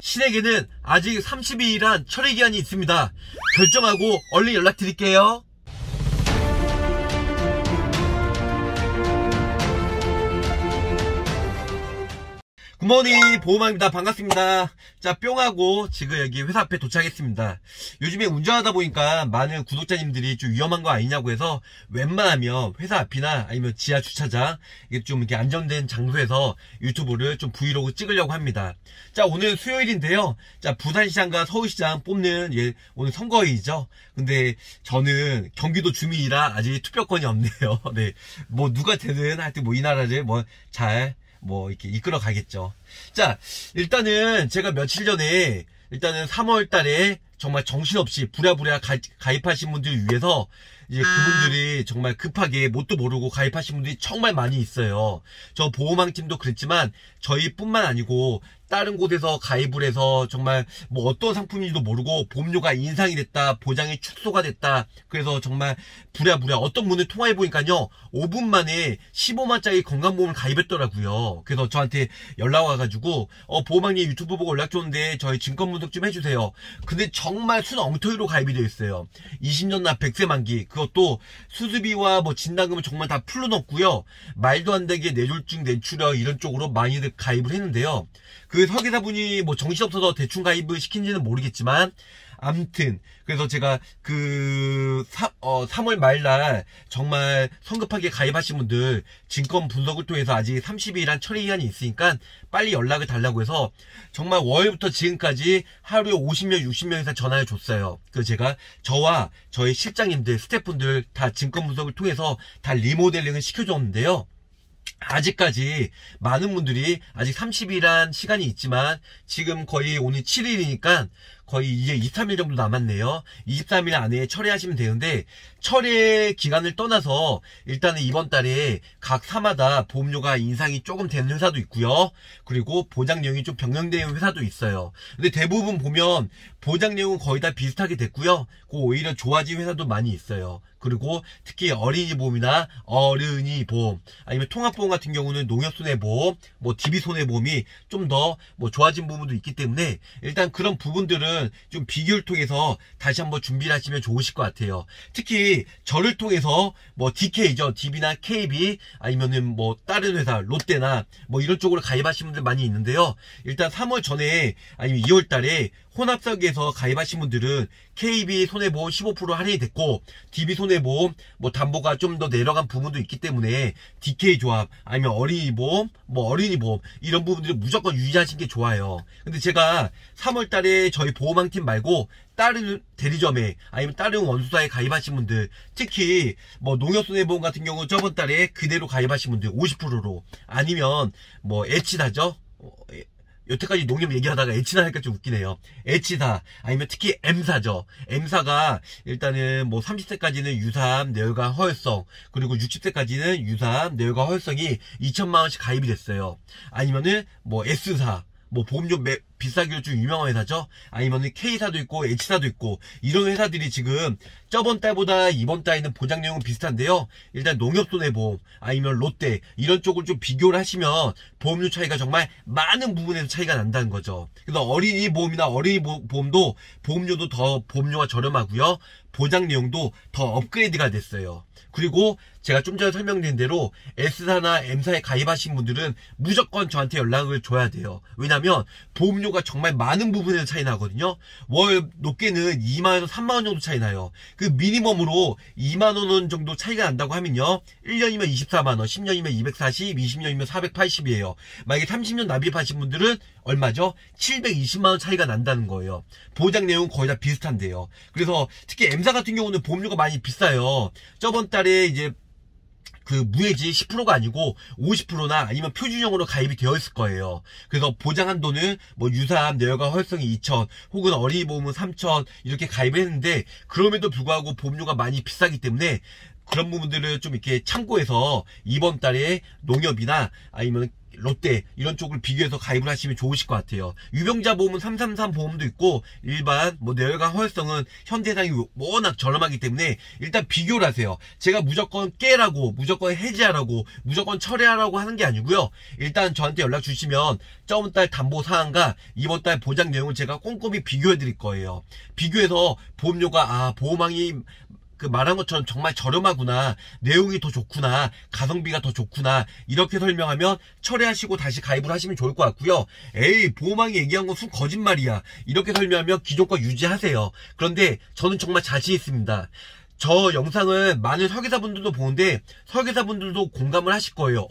신에게는 아직 32일한 처리기한이 있습니다. 결정하고 얼른 연락드릴게요. 굿모닝, 보호망입니다. 반갑습니다. 자, 뿅하고 지금 여기 회사 앞에 도착했습니다. 요즘에 운전하다 보니까 많은 구독자님들이 좀 위험한 거 아니냐고 해서 웬만하면 회사 앞이나 아니면 지하 주차장, 이게 좀 이렇게 안전된 장소에서 유튜브를 좀 브이로그 찍으려고 합니다. 자, 오늘 수요일인데요. 자, 부산시장과 서울시장 뽑는 오늘 선거일이죠. 근데 저는 경기도 주민이라 아직 투표권이 없네요. 네. 뭐 누가 되든 하여튼 뭐 이 나라를 이렇게 이끌어 가겠죠. 자, 일단은 제가 며칠 전에 일단은 3월 달에 정말 정신없이 부랴부랴 가입하신 분들을 위해서 이제 그분들이 정말 급하게 뭣도 모르고 가입하신 분들이 정말 많이 있어요. 저 보호망팀도 그랬지만 저희뿐만 아니고 다른 곳에서 가입을 해서 정말 뭐 어떤 상품인지도 모르고 보험료가 인상이 됐다, 보장이 축소가 됐다, 그래서 정말 부랴부랴 어떤 분을 통화해 보니까요 5분 만에 15만짜리 건강보험을 가입했더라고요. 그래서 저한테 연락 와가지고 보호망님 유튜브 보고 연락 줬는데 저희 증권분석 좀 해주세요. 근데 정말 순 엉터리로 가입이 되어 있어요. 20년 납 100세 만기, 그것도 수수비와 뭐 진단금을 정말 다 풀로 넣고요, 말도 안 되게 뇌졸중, 뇌출혈 이런 쪽으로 많이들 가입을 했는데요. 그 설계사분이 뭐 정신없어서 대충 가입을 시킨지는 모르겠지만 암튼 그래서 제가 3월 말날 정말 성급하게 가입하신 분들 증권 분석을 통해서 아직 30일이란 처리기한이 있으니까 빨리 연락을 달라고 해서 정말 월요일부터 지금까지 하루에 50명 60명 이상 전화를 줬어요. 그래서 제가 저와 저희 실장님들 스태프분들 다 증권 분석을 통해서 다 리모델링을 시켜줬는데요. 아직까지 많은 분들이 아직 30일이란 시간이 있지만 지금 거의 오늘 7일이니까 거의 이제 23일 정도 남았네요. 23일 안에 처리하시면 되는데 처리 기간을 떠나서 일단은 이번 달에 각 사마다 보험료가 인상이 조금 되는 회사도 있고요. 그리고 보장 내용이 좀 변경되는 회사도 있어요. 근데 대부분 보면 보장 내용은 거의 다 비슷하게 됐고요. 오히려 좋아진 회사도 많이 있어요. 그리고 특히 어린이 보험이나 어른이 보험 아니면 통합보험 같은 경우는 농협손해보험, 뭐 DB손해보험이 좀 더 뭐 좋아진 부분도 있기 때문에 일단 그런 부분들은 좀 비교를 통해서 다시 한번 준비를 하시면 좋으실 것 같아요. 특히 저를 통해서 뭐 DK죠, DB나 KB 아니면은 뭐 다른 회사 롯데나 뭐 이런 쪽으로 가입하신 분들 많이 있는데요. 일단 3월 전에 아니면 2월 달에 혼합설계에서 가입하신 분들은 KB 손해보험 15% 할인이 됐고 DB 손해보험 뭐 담보가 좀 더 내려간 부분도 있기 때문에 DK 조합 아니면 어린이 보험 뭐 어린이 보험 이런 부분들을 무조건 유지하시는 게 좋아요. 근데 제가 3월 달에 저희 보호망팀 말고 다른 대리점에 아니면 다른 원수사에 가입하신 분들, 특히 뭐 농협손해보험 같은 경우 저번 달에 그대로 가입하신 분들 50%로 아니면 뭐 H사죠. 여태까지 농협 얘기하다가 H사 하니까 좀 웃기네요. H사 아니면 특히 M사죠. M사가 일단은 뭐 30세까지는 유사암, 뇌혈관, 허혈성, 그리고 60세까지는 유사암, 뇌혈관, 허혈성이 2천만원씩 가입이 됐어요. 아니면은 뭐 S사, 뭐 보험료 비싸기로 좀 유명한 회사죠. 아니면은 K사도 있고 H사도 있고 이런 회사들이 지금 저번 달보다 이번 달에는 보장 내용은 비슷한데요. 일단 농협손해보험 아니면 롯데 이런 쪽을 좀 비교를 하시면 보험료 차이가 정말 많은 부분에서 차이가 난다는 거죠. 그래서 어린이 보험이나 어린이 보험도 보험료도 더 보험료가 저렴하고요. 보장 내용도 더 업그레이드가 됐어요. 그리고 제가 좀 전에 설명드린 대로 S사나 M사에 가입하신 분들은 무조건 저한테 연락을 줘야 돼요. 왜냐면 보험료가 정말 많은 부분에서 차이 나거든요. 월 높게는 2만원에서 3만원 정도 차이 나요. 그 미니멈으로 2만원 정도 차이가 난다고 하면요 1년이면 24만원, 10년이면 240, 20년이면 480이에요 만약에 30년 납입하신 분들은 얼마죠? 720만원 차이가 난다는 거예요. 보장 내용은 거의 다 비슷한데요. 그래서 특히 M사 같은 경우는 보험료가 많이 비싸요. 저번 달에 이제 그 무해지 10%가 아니고 50%나 아니면 표준형으로 가입이 되어 있을 거예요. 그래서 보장 한도는 뭐 유사암, 뇌혈관, 허혈성이 2,000 혹은 어린이 보험은 3,000 이렇게 가입을 했는데 그럼에도 불구하고 보험료가 많이 비싸기 때문에 그런 부분들을 좀 이렇게 참고해서 이번 달에 농협이나 아니면 롯데 이런 쪽을 비교해서 가입을 하시면 좋으실 것 같아요. 유병자 보험은 333 보험도 있고 일반 뭐 뇌혈관 허혈성은 현대해상이 워낙 저렴하기 때문에 일단 비교를 하세요. 제가 무조건 깨라고 무조건 해지하라고 무조건 철회하라고 하는 게 아니고요. 일단 저한테 연락 주시면 저번 달 담보 사항과 이번 달 보장 내용을 제가 꼼꼼히 비교해 드릴 거예요. 비교해서 보험료가 보험왕이 그 말한 것처럼 정말 저렴하구나, 내용이 더 좋구나, 가성비가 더 좋구나 이렇게 설명하면 철회하시고 다시 가입을 하시면 좋을 것 같고요. 에이 보험왕이 얘기한 건 순 거짓말이야 이렇게 설명하면 기존 거 유지하세요. 그런데 저는 정말 자신 있습니다. 저 영상을 많은 설계사분들도 보는데 설계사분들도 공감을 하실 거예요.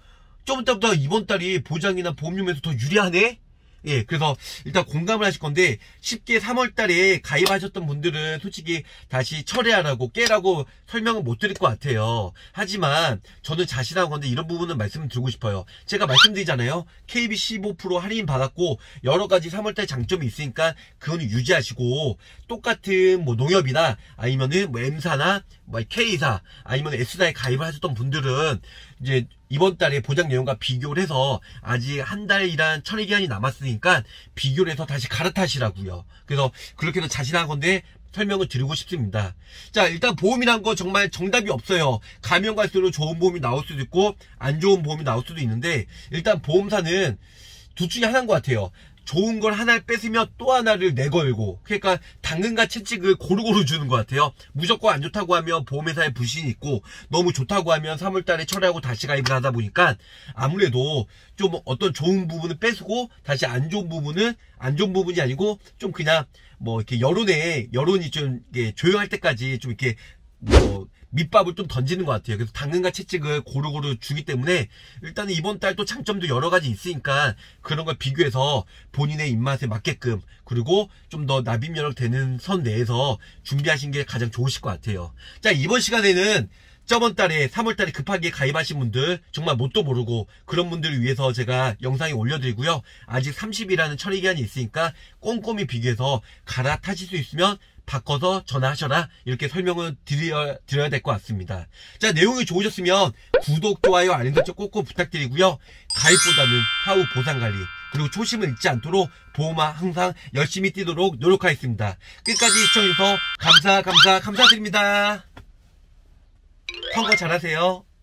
좀 이따부터 이번 달이 보장이나 보험료에서 더 유리하네? 예, 그래서 일단 공감을 하실 건데 쉽게 3월달에 가입하셨던 분들은 솔직히 다시 철회하라고 깨라고 설명은 못 드릴 것 같아요. 하지만 저는 자신한 건데 이런 부분은 말씀을 드리고 싶어요. 제가 말씀드리잖아요. KB 15% 할인 받았고 여러가지 3월달 장점이 있으니까 그건 유지하시고 똑같은 뭐 농협이나 아니면은 뭐 M사나 뭐 K사 아니면 S사에 가입을 하셨던 분들은 이제 이번 달에 보장 내용과 비교를 해서 아직 한 달이란 처리 기간이 남았으니까 비교를 해서 다시 갈아타시라고요. 그래서 그렇게 해서 자신한 건데 설명을 드리고 싶습니다. 자, 일단 보험이란 거 정말 정답이 없어요. 가면 갈수록 좋은 보험이 나올 수도 있고 안 좋은 보험이 나올 수도 있는데 일단 보험사는 둘 중에 하나인 것 같아요. 좋은 걸 하나를 뺏으면 또 하나를 내걸고 그러니까 당근과 채찍을 고루고루 주는 것 같아요. 무조건 안 좋다고 하면 보험회사에 불신이 있고 너무 좋다고 하면 3월달에 철회하고 다시 가입을 하다 보니까 아무래도 좀 어떤 좋은 부분을 뺏고 다시 안 좋은 부분은 안 좋은 부분이 아니고 좀 그냥 뭐 이렇게 여론이 좀 이렇게 조용할 때까지 좀 이렇게 뭐 밑밥을 좀 던지는 것 같아요. 그래서 당근과 채찍을 고루고루 주기 때문에 일단은 이번 달 또 장점도 여러 가지 있으니까 그런 걸 비교해서 본인의 입맛에 맞게끔 그리고 좀 더 납입 여력 되는 선 내에서 준비하신 게 가장 좋으실 것 같아요. 자, 이번 시간에는 저번 달에 3월달에 급하게 가입하신 분들 정말 뭣도 모르고 그런 분들을 위해서 제가 영상에 올려드리고요. 아직 30일이라는 처리 기간이 있으니까 꼼꼼히 비교해서 갈아타실 수 있으면 바꿔서 전화하셔라 이렇게 설명을 드려야 될 것 같습니다. 자, 내용이 좋으셨으면 구독, 좋아요, 알림 설정 꼭꼭 부탁드리고요. 가입보다는 사후 보상관리 그리고 초심을 잃지 않도록 보험화 항상 열심히 뛰도록 노력하겠습니다. 끝까지 시청해주셔서 감사드립니다. 선거 잘하세요.